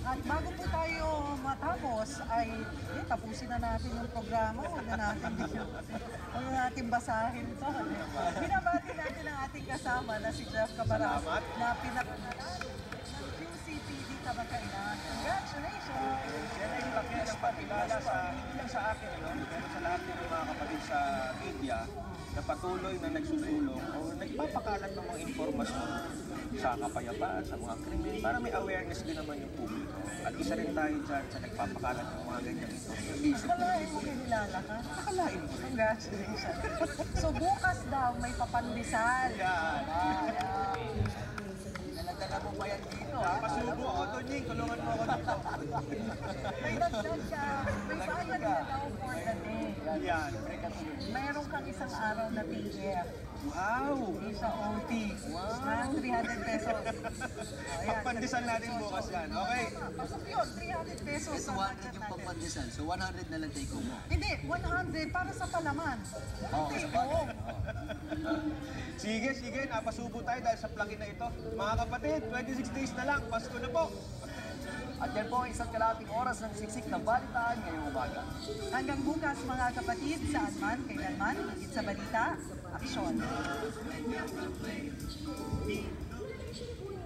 At bago po tayo matapos ay tapusin na natin yung programa. Huwag na natin basahin to. Binabati natin ang ating kasama na si Jeff Cabaras na pinakanalan ng QCPD Kamakailan. Congratulations! Yan ay laki ng pagkilala hindi lang sa akin, pero sa lahat ng mga kapatid sa media na patuloy na nagsusulong o nagpapakalat ng mga informasyon sa kapayapaan, sa mga krimen, para may awareness din naman yung publiko. At isa rin tayo dyan sa nagpapakalat ng mga ganyang informasyon. Nakalain mo kinilala ka? Nakalain mo. Congratulations! So bukas daw may papandesal. Yan. Dala mo ba yan dito? Pasubo ako doon, Ying. Tulungan mo ako dito. May dagdag ka. May bayad ka daw for the day. Yan. Mayroon kang isang araw na TF. Wow! Isa OT. Wow! 300 pesos. Pagpandesal natin bukas yan. Okay. Pasok yun, 300 pesos. Ito 100 yung pagpandesal. So 100 na lang take home mo. Hindi, 100 para sa palaman. Take home. Sige, napasubo tayo dahil sa plugin na ito. Mga kapatid, 26 days na lang, Pasko na po. At yan po ang isang kalahating oras ng siksik na balitaan ngayong umaga. Hanggang bukas mga kapatid, saan man, kailanman, higit sa balita, aksyon.